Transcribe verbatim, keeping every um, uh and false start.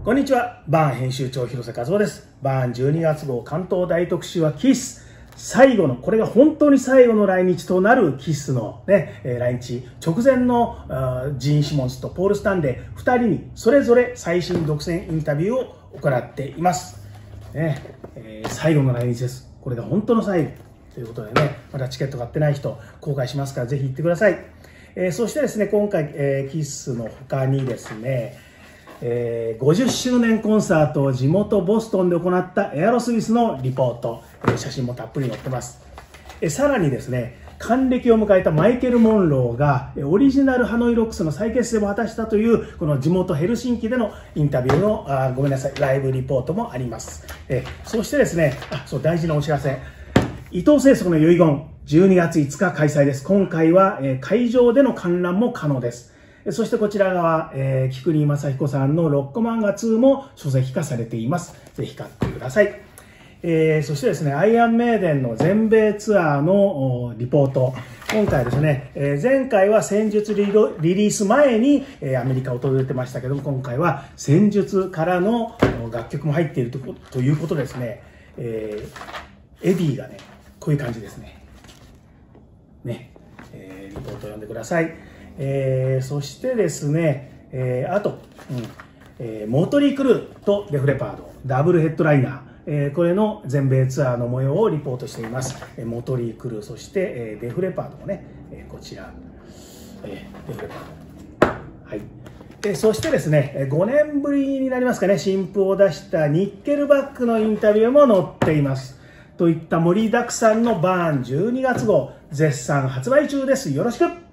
こんにちは、バーン編集長広瀬和夫です。バーンじゅうにがつ号関東大特集はキス。最後の、これが本当に最後の来日となるキスのね、えー、来日直前のジーン・シモンズとポール・スタンレーふたりにそれぞれ最新独占インタビューを行っています。ねえー、最後の来日です。これが本当の最後ということでね、まだチケット買ってない人、公開しますからぜひ行ってください。えー、そしてですね、今回、えー、キスの他にですね、えー、ごじゅっしゅうねんコンサートを地元ボストンで行ったエアロスミスのリポート、えー、写真もたっぷり載ってます。えー、さらにですね、還暦を迎えたマイケル・モンローがオリジナルハノイロックスの再結成を果たしたというこの地元ヘルシンキでのインタビューのあごめんなさいライブリポートもあります。えー、そしてですね、あそう大事なお知らせ、伊藤聖則の遺言じゅうにがついつか開催です。今回は、えー、会場での観覧も可能です。そしてこちら側、えー、菊林正彦さんのロック漫画ツーも書籍化されています。ぜひ買ってください。えー、そしてですね、アイアンメイデンの全米ツアーのリポート。今回ですね、えー、前回は戦術リリース前に、えー、アメリカを訪れてましたけども、今回は戦術からの楽曲も入っていると, ということですね、えー、エディがね、こういう感じですね。ね、えー、リポートを読んでください。えー、そしてですね、えー、あと、うんえー、モトリー・クルーとデフレパードダブルヘッドライナー、えー、これの全米ツアーの模様をリポートしています。えー、モトリー・クルー、そして、えー、デフレパードもね、えー、こちら、えー、デフレパード、はい。えー、そしてですね、ごねんぶりになりますかね、新譜を出したニッケルバックのインタビューも載っています。といった盛りだくさんのバーンじゅうにがつ号、絶賛発売中です。よろしく。